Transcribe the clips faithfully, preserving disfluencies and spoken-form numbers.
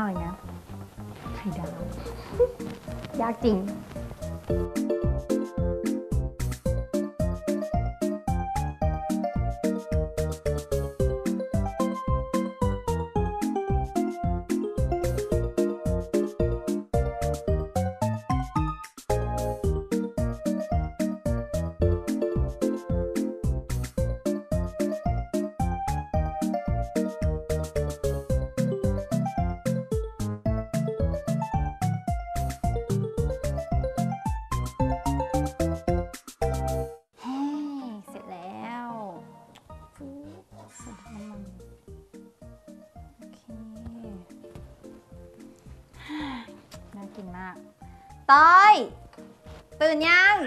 เลยนะไข่ดาวยากจริงกินมากต้อยตื่นยัง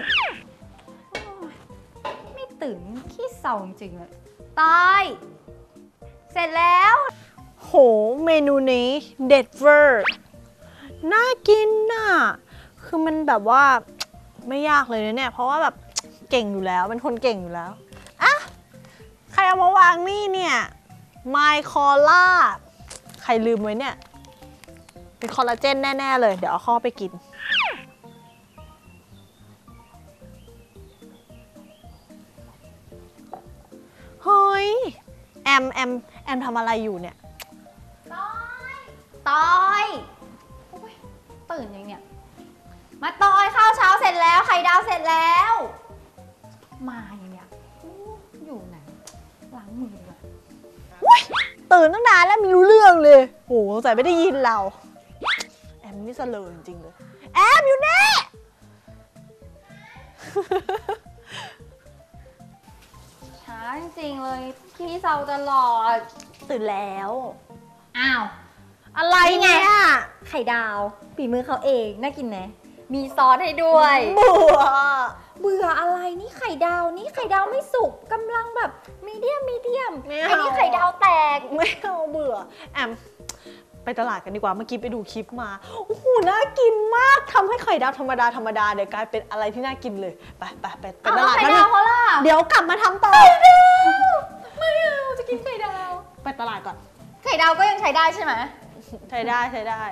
ไม่ตื่นขี้เศร้าจริงๆเลยต้อยเสร็จแล้วโหเมนูนี้เด็ดเวอร์น่ากินน่ะคือมันแบบว่าไม่ยากเลยนะเนี่ยเพราะว่าแบบเก่งอยู่แล้วเป็นคนเก่งอยู่แล้วอะใครเอามาวางนี่เนี่ยไมคอล่าใครลืมไว้เนี่ยเป็นคอลลาเจนแน่ๆเลยเดี๋ยวเอาข้อไปกินเฮ้ยแอมแอมแอมทำอะไรอยู่เนี่ยต้อยต้อยตื่นยังเนี่ยมาต้อยข้าวเช้าเสร็จแล้วไข่ดาวเสร็จแล้วมาอย่างเนี่ยอยู่ไหนล้างมือเลยตื่นตั้งนานแล้วไม่รู้เรื่องเลยโอ้ใส่ไม่ได้ยินเราแอมนี่เสลอจริงๆเลยแอมอยู่แน่ช้าจริงๆเลยพี่เศร้าตลอดตื่นแล้วอ้าวอะไรเนี่ยไข่ดาวฝีมือเขาเองน่ากินไหมมีซอสให้ด้วยเบื่อเบื่ออะไรนี่ไข่ดาวนี่ไข่ดาวไม่สุกกำลังแบบมีเดียมมีเดียมอันนี้ไข่ดาวแตกไม่เอาเบื่อแอมไปตลาดกันดีกว่าเมื่อกี้ไปดูคลิปมาโอ้โหน่ากินมากทำให้ไข่ดาวธรรมดาธรรมดาเดี๋ยวกลายเป็นอะไรที่น่ากินเลยไปไปไปไปตลาดกันเดี๋ยวกลับมาทำต่อไม่เอาจะกินไข่ดาวไปตลาดก่อนไข่ดาวก็ยังใช้ได้ใช่ไหมใช้ได้ใช้ได้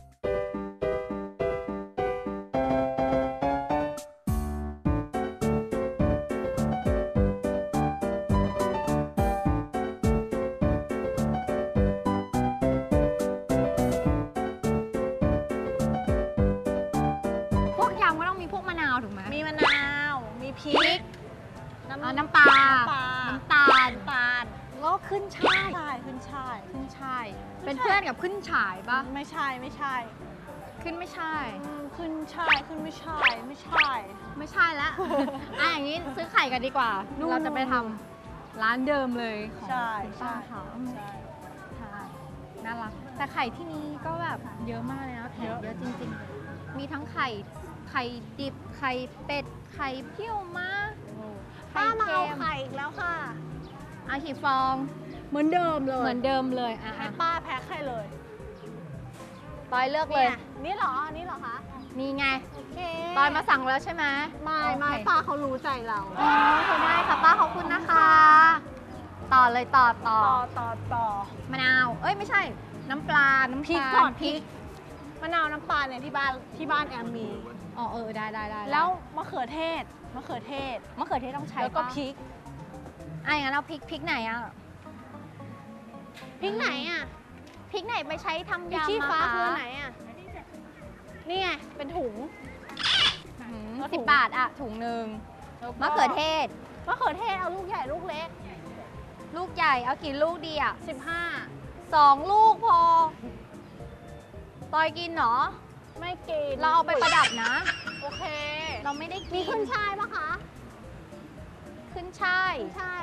มีมะนาวมีพริกน้ำน้ำปลาน้ำตาลตาลก็ขึ้นช่ายใช่ขึ้นช่ายขึ้นช่ายเป็นเพื่อนกับขึ้นฉายปะไม่ใช่ไม่ใช่ขึ้นไม่ใช่ขึ้นช่ายขึ้นไม่ใช่ไม่ใช่ไม่ใช่แล้วอ่ะอย่างนี้ซื้อไข่กันดีกว่าเราจะไปทำร้านเดิมเลยของคุณป้าเขาใช่ใช่น่ารักแต่ไข่ที่นี้ก็แบบเยอะมากเลยนะแถมเยอะจริงๆมีทั้งไข่ไข่ดิบไข่เป็ดไข่เพี้ยวม้าป้ามาเอาไข่อีกแล้วค่ะอากี่ฟองเหมือนเดิมเลยเหมือนเดิมเลยอ่ะให้ป้าแพ็คให้เลยตอยเลือกเลยนี่เหรอนี่เหรอคะนี่ไงตอยมาสั่งแล้วใช่ไหมไม่ไม่ป้าเขารู้ใจเราอ๋อได้ค่ะป้าขอบคุณนะคะต่อเลยต่อต่อต่อต่อมะนาวเอ้ยไม่ใช่น้ำปลาน้ำพริกก่อนพริกมะนาวน้ำปลาเนี่ยที่บ้านที่บ้านแอมมีอ๋อเออได้ได้ได้แล้วมะเขือเทศมะเขือเทศมะเขือเทศต้องใช้แล้วก็พริกไอ้งั้นเอาพริกพริกไหนอ่ะพริกไหนอ่ะพริกไหนไปใช้ทำยำขี้ฟ้าคือไหนอ่ะนี่ไงเป็นถุงสิบบาทอ่ะถุงหนึ่งมะเขือเทศมะเขือเทศเอาลูกใหญ่ลูกเล็กลูกใหญ่เอากี่ลูกดีอ่ะสิบห้าสองลูกพอตอยกินเหรอไม่กินเราเอาไปประดับนะโอเคเราไม่ได้กินมีขึ้นช่ายปะคะขึ้นช่ายใช่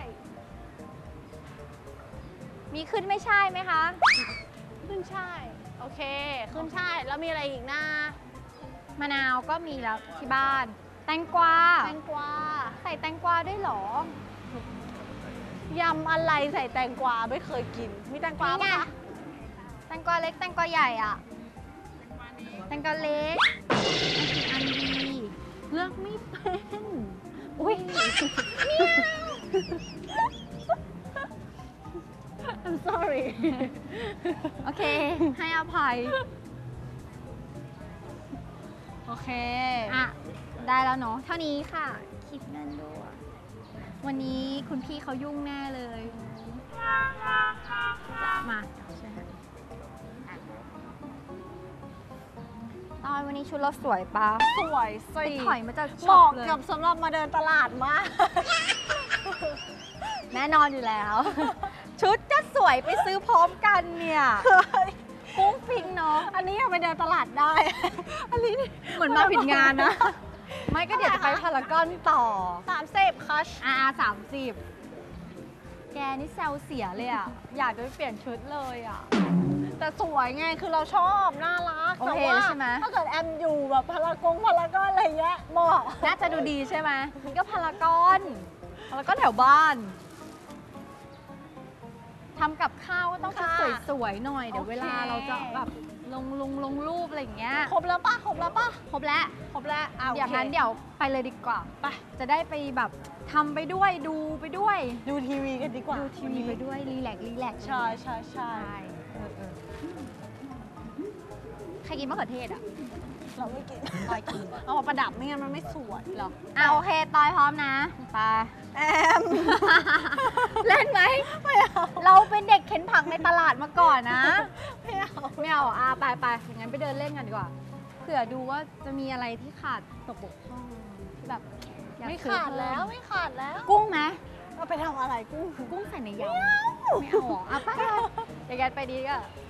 มีขึ้นไม่ใช่ไหมคะขึ้นช่ายโอเคขึ้นช่ายแล้วมีอะไรอีกนะมะนาวก็มีแล้วที่บ้านแตงกวาแตงกวาใส่แตงกวาด้วยหรอยำอะไรใส่แตงกวาไม่เคยกินมีแตงกวาปะคะแตงกวาเล็กแตงกวาใหญ่อ่ะแตงกวาเล็กอันดีเลือกไม่เป็นอุ้ย sorry โอเค ให้อภัยโอเคอ่ะ ได้แล้วเนาะ เท่านี้ค่ะ คิดเงินด้วย วันนี้คุณพี่เขายุ่งแน่เลยจะมาใช่ไหมอ่ะตอนวันนี้ชุดเราสวยปะสวยสิไปถอยมาจากเหช็อปมาะเลยกับสำหรับมาเดินตลาดมากแน่นอนอยู่แล้ว ชุดจะสวยไปซื้อพร้อมกันเนี่ยฟุ้งฟิ้งเนาะอันนี้ยังไปเดินตลาดได้ อันนี้นี่เหมือนมาผิดงานนะ ไม่ก็เดี๋ยวจะไปพารากอนต่อสามสิบคัชอาสามสิบแกนี่แซวเสียเลยอ่ะ อยากจะไปเปลี่ยนชุดเลยอ่ะแต่สวยไง คือเราชอบน่ารักโอแต่เคว่าใช่ไหมถ้าเกิดแอมอยู่แบบพารากงพารากอนอะไรเงี้ยเหมาะน่าจะดูดีใช่ไหมมันก็พารากอนพารากอนแถวบ้านทำกับข้าวก็ต้องชุดค่ะสวยๆหน่อย เดี๋ยวโอเคเวลาเราจะแบบลงลงลงรูปอะไรอย่างเงี้ยครบแล้วปะครบแล้วปะครบแล้วครบแล้วอ่ะโออย่างเคนั้นเดี๋ยวไปเลยดีกว่าไปจะได้ไปแบบทำไปด้วยดูไปด้วยดูทีวีกันดีกว่าดูทีวีไปด้วยรีแลกซ์รีแลกซ์ใช่ใช่ใช่ใช่เออเออใครกินมะเขือเทศอ่ะเราไม่กินตอยกินเอามาประดับไม่งั้นมันไม่สวยเหรออ่ะโอเคตอยพร้อมนะไปแอมเล่นไหมไม่เอาเราเป็นเด็กเข็นผักในตลาดมาก่อนนะไม่เอาไม่เอาอ่ะไปไปงั้นไปเดินเล่นกันดีกว่าเผื่อดูว่าจะมีอะไรที่ขาดตกบกพร่องที่แบบอยกไม่ซื้อขาดแล้วเพิ่มไม่ขาดแล้วกุ้งไหมเอาไปทำอะไรกุ้งกุ้งใส่ในยำไม่เอาหรออ่ะไปไปเดี๋ยวกันไปดีก็ไ